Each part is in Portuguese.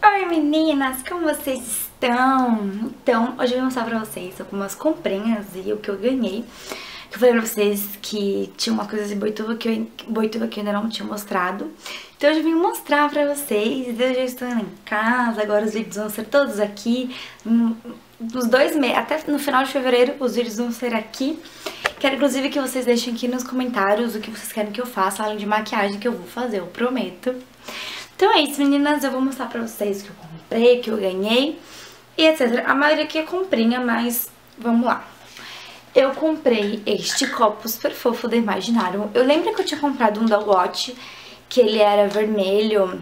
Oi meninas, como vocês estão? Então, hoje eu vou mostrar pra vocês algumas comprinhas e o que eu ganhei. Eu falei pra vocês que tinha uma coisa de Boituva que eu ainda não tinha mostrado. Então hoje eu vim mostrar pra vocês. Eu já estou em casa, agora os vídeos vão ser todos aqui. Nos 2 meses, até no final de fevereiro os vídeos vão ser aqui. Quero inclusive que vocês deixem aqui nos comentários o que vocês querem que eu faça, além de maquiagem que eu vou fazer, eu prometo. Então é isso, meninas, eu vou mostrar pra vocês o que eu comprei, o que eu ganhei e etc. A maioria aqui é comprinha, mas vamos lá. Eu comprei este copo super fofo da Imaginarium. Eu lembro que eu tinha comprado um da Watch, que ele era vermelho,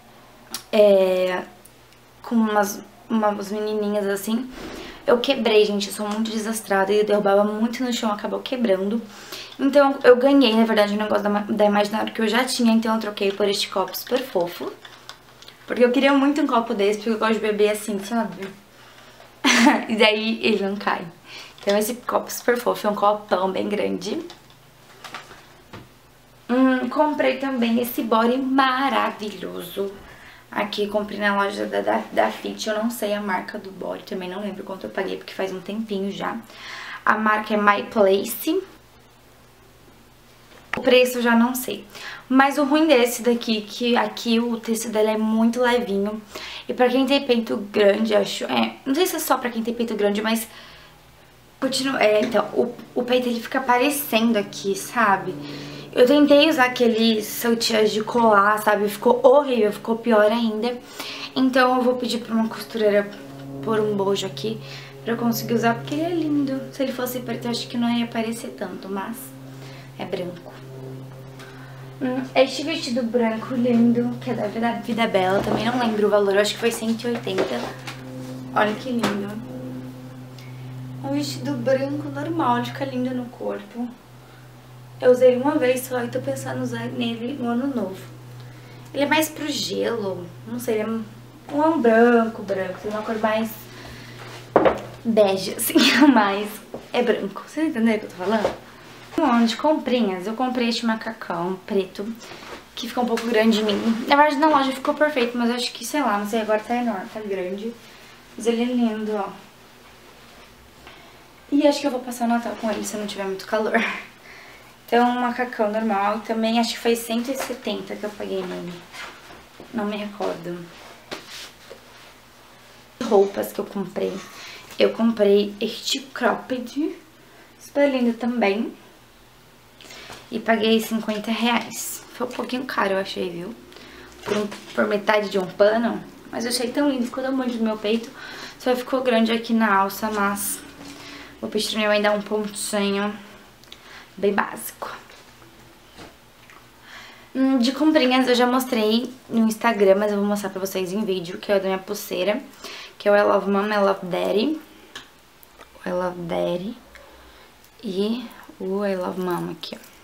com umas menininhas assim. Eu quebrei, gente, eu sou muito desastrada e eu derrubava muito no chão, acabou quebrando. Então eu ganhei, na verdade, o negócio da Imaginarium que eu já tinha, então eu troquei por este copo super fofo. Porque eu queria muito um copo desse, porque eu gosto de beber assim, sabe? E daí ele não cai. Então esse copo super fofo é um copão bem grande. Comprei também esse body maravilhoso. Aqui comprei na loja da Fit, eu não sei a marca do body, também não lembro quanto eu paguei, porque faz um tempinho já. A marca é My Place. O preço eu já não sei. Mas o ruim desse daqui, que aqui o tecido dele é muito levinho. E pra quem tem peito grande, acho... não sei se é só pra quem tem peito grande, mas... então, o peito ele fica aparecendo aqui, sabe? Eu tentei usar aqueles sutiãs de colar, sabe? Ficou horrível, ficou pior ainda. Então eu vou pedir pra uma costureira pôr um bojo aqui pra eu conseguir usar, porque ele é lindo. Se ele fosse preto, eu acho que não ia aparecer tanto, mas é branco. Este vestido branco lindo, que é da Vida Bela, também não lembro o valor, eu acho que foi 180. Olha que lindo. Um vestido branco normal, ele fica lindo no corpo. Eu usei ele uma vez só e tô pensando em usar nele no ano novo. Ele é mais pro gelo, não sei, ele é um branco, tem uma cor mais bege, assim, mas é branco. Vocês entenderam o que eu tô falando? De comprinhas, eu comprei este macacão preto, que fica um pouco grande em mim. Na verdade, na loja ficou perfeito, mas eu acho que, sei lá, não sei, agora tá enorme, tá grande. Mas ele é lindo, ó. E acho que eu vou passar o Natal com ele se não tiver muito calor. Então, um macacão normal, também acho que foi 170 que eu paguei nele. Não me recordo. Roupas que eu comprei. Eu comprei este cropped, super lindo também. E paguei 50 reais. Foi um pouquinho caro, eu achei, viu? Por metade de um pano. Mas eu achei tão lindo, ficou tão bonito no meu peito. Só ficou grande aqui na alça, mas vou pedir pra minha mãe dar um pontinho bem básico. De comprinhas eu já mostrei no Instagram, mas eu vou mostrar pra vocês em vídeo, que é o da minha pulseira, que é o I Love Mom, I Love Daddy. O I Love Daddy. E o I Love Mom aqui, ó.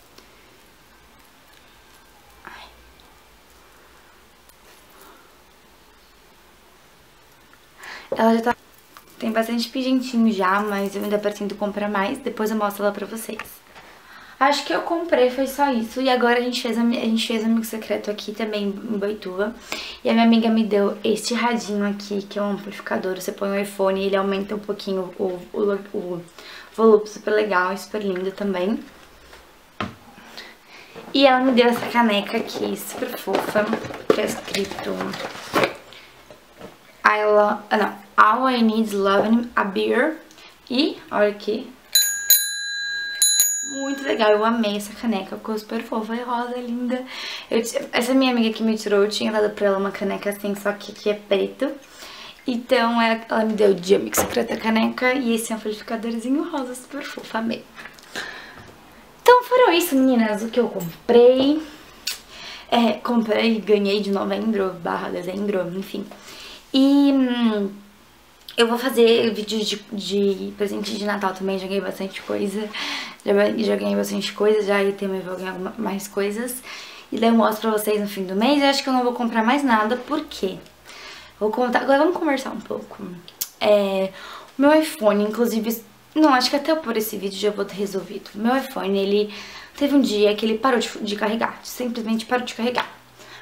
Ela já tá... Tem bastante pingentinho já, mas eu ainda pretendo comprar mais. Depois eu mostro ela pra vocês. Acho que eu comprei, foi só isso. E agora a gente fez amigo secreto aqui também em Boituva. E a minha amiga me deu este radinho aqui, que é um amplificador. Você põe o iPhone e ele aumenta um pouquinho o volume, super legal e super lindo também. E ela me deu essa caneca aqui, super fofa, que é escrito... All I Need is Loving a Beer. E, olha aqui. Muito legal, eu amei essa caneca, ficou super fofa e rosa, linda. Essa minha amiga que me tirou, eu tinha dado pra ela uma caneca assim, só que aqui é preto. Então ela me deu de amigo secreto a caneca e esse amplificadorzinho rosa, super fofo, amei. Então foram isso, meninas, o que eu comprei. Comprei e ganhei de novembro / dezembro, enfim. E eu vou fazer vídeos de presente de Natal também, já ganhei bastante coisa. Já ganhei bastante coisa, já e também vou ganhar mais coisas. E daí eu mostro pra vocês no fim do mês. Eu acho que eu não vou comprar mais nada, por quê? Vou contar, agora vamos conversar um pouco. O meu iPhone, inclusive, não, acho que até por esse vídeo já vou ter resolvido. O meu iPhone, ele teve um dia que ele parou de carregar, simplesmente parou de carregar.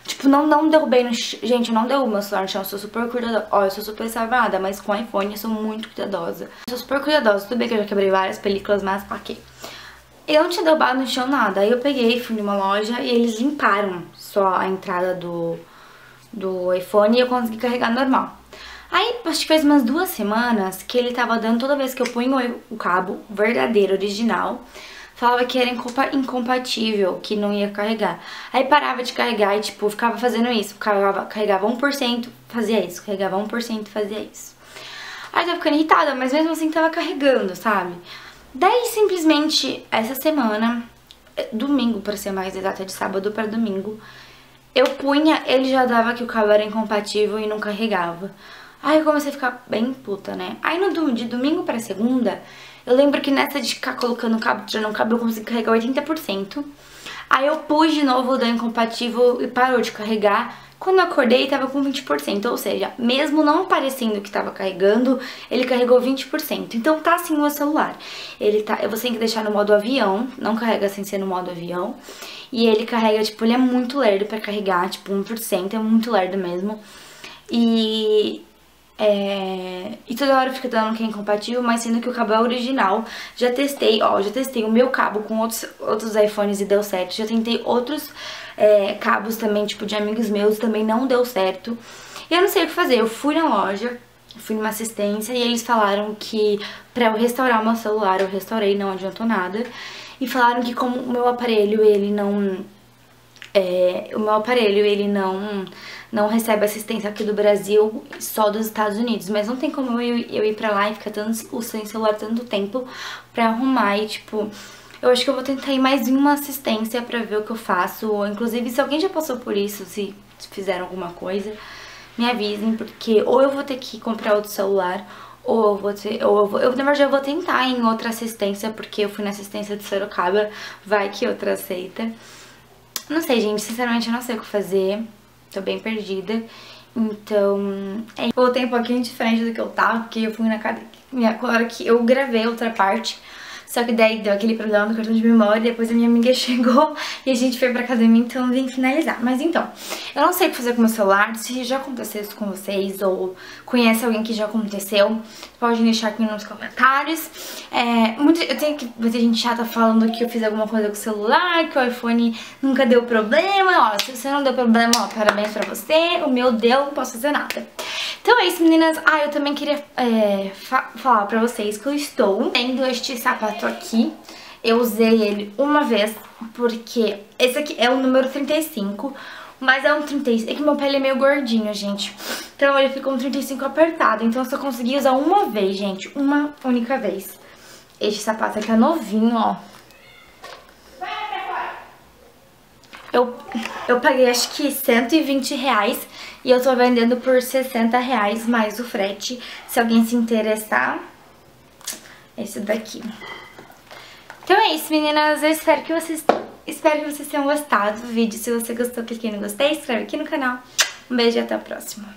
Tipo, não derrubei no chão. Gente, eu não derrubo meu celular no chão, eu sou super cuidadosa. Ó, eu sou super salvada, mas com iPhone eu sou muito cuidadosa. Eu sou super cuidadosa, tudo bem que eu já quebrei várias películas, mas ok. Eu não tinha derrubado no chão nada, aí eu peguei, fui numa loja e eles limparam só a entrada do iPhone e eu consegui carregar normal. Aí, acho que faz umas 2 semanas que ele tava dando, toda vez que eu punho o cabo verdadeiro, original, falava que era incompatível, que não ia carregar. Aí parava de carregar e, tipo, ficava fazendo isso. Carregava 1%, fazia isso. Carregava 1%, fazia isso. Aí eu tava ficando irritada, mas mesmo assim tava carregando, sabe? Daí, simplesmente, essa semana, domingo, pra ser mais exata, de sábado pra domingo, eu punha, ele já dava que o cabo era incompatível e não carregava. Aí eu comecei a ficar bem puta, né? Aí de domingo pra segunda, eu lembro que nessa de ficar colocando cabo, tirando cabo, eu consegui carregar 80%. Aí eu pus de novo o da incompatível e parou de carregar. Quando eu acordei, tava com 20%. Ou seja, mesmo não parecendo que tava carregando, ele carregou 20%. Então tá assim o meu celular. Você tem que deixar no modo avião, não carrega sem ser no modo avião. E ele carrega, tipo, ele é muito lerdo pra carregar, tipo, 1%, é muito lerdo mesmo. E toda hora fica dando que é incompatível, mas sendo que o cabo é original. Já testei o meu cabo com outros iPhones e deu certo. Já tentei outros cabos também, tipo, de amigos meus, também não deu certo. E eu não sei o que fazer, eu fui na loja, fui numa assistência e eles falaram que pra eu restaurar o meu celular, eu restaurei, não adiantou nada. E falaram que como o meu aparelho, ele não... não recebe assistência aqui do Brasil, só dos Estados Unidos. Mas não tem como eu ir pra lá e ficar sem celular tanto tempo pra arrumar. E, tipo, eu acho que eu vou tentar ir mais em uma assistência pra ver o que eu faço. Ou, inclusive, se alguém já passou por isso, se fizeram alguma coisa, me avisem. Porque ou eu vou ter que comprar outro celular, ou eu vou ter... na verdade, eu vou tentar ir em outra assistência, porque eu fui na assistência de Sorocaba, vai que outra aceita. Não sei, gente, sinceramente eu não sei o que fazer, tô bem perdida, então... Voltei um pouquinho diferente do que eu tava, porque eu fui na hora que eu gravei outra parte, só que daí deu aquele problema do cartão de memória, depois a minha amiga chegou e a gente foi pra academia, então eu vim finalizar. Mas então, eu não sei o que fazer com o meu celular, se já aconteceu isso com vocês ou conhece alguém que já aconteceu, pode deixar aqui nos comentários. Eu tenho que muita gente chata falando que eu fiz alguma coisa com o celular, que o iPhone nunca deu problema. Ó, se você não deu problema, ó, parabéns pra você, o meu deu, não posso fazer nada. Então é isso, meninas. Eu também queria falar pra vocês que eu estou tendo este sapato aqui. Eu usei ele uma vez, porque esse aqui é o número 35, mas é um 35, é que meu pele é meio gordinho, gente. Então ele ficou um 35 apertado, então eu só consegui usar uma vez, gente, uma única vez. Este sapato aqui é novinho, ó. Eu paguei acho que R$120 e eu tô vendendo por R$60 mais o frete. Se alguém se interessar, esse daqui. Então é isso, meninas. Eu espero que vocês tenham gostado do vídeo. Se você gostou, clique no gostei, inscreve aqui no canal. Um beijo e até a próxima.